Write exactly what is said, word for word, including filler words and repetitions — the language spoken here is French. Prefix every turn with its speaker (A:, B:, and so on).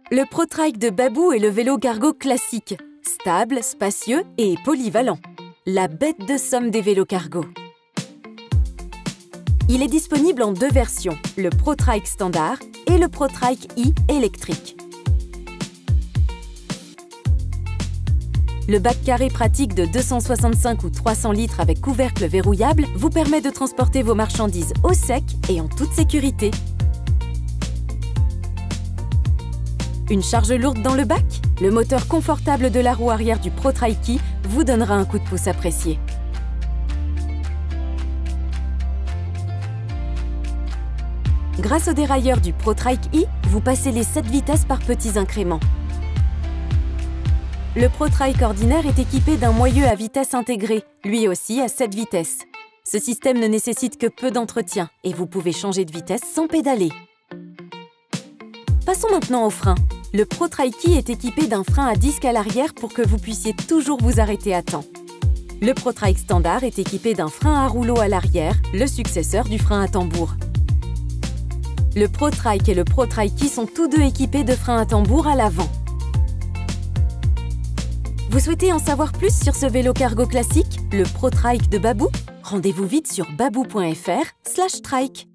A: Le ProTrike de Babou est le vélo cargo classique, stable, spacieux et polyvalent. La bête de somme des vélos cargo. Il est disponible en deux versions, le ProTrike standard et le ProTrike i électrique. Le bac carré pratique de deux cent soixante-cinq ou trois cents litres avec couvercle verrouillable vous permet de transporter vos marchandises au sec et en toute sécurité. Une charge lourde dans le bac? Le moteur confortable de la roue arrière du ProTrike i vous donnera un coup de pouce apprécié. Grâce au dérailleur du ProTrike i, vous passez les sept vitesses par petits incréments. Le ProTrike ordinaire est équipé d'un moyeu à vitesse intégrée, lui aussi à sept vitesses. Ce système ne nécessite que peu d'entretien et vous pouvez changer de vitesse sans pédaler. Passons maintenant au frein. Le ProTrike i est équipé d'un frein à disque à l'arrière pour que vous puissiez toujours vous arrêter à temps. Le ProTrike standard est équipé d'un frein à rouleau à l'arrière, le successeur du frein à tambour. Le ProTrike et le ProTrike i sont tous deux équipés de freins à tambour à l'avant. Vous souhaitez en savoir plus sur ce vélo cargo classique, le ProTrike de Babou? Rendez-vous vite sur babou point fr slash trike.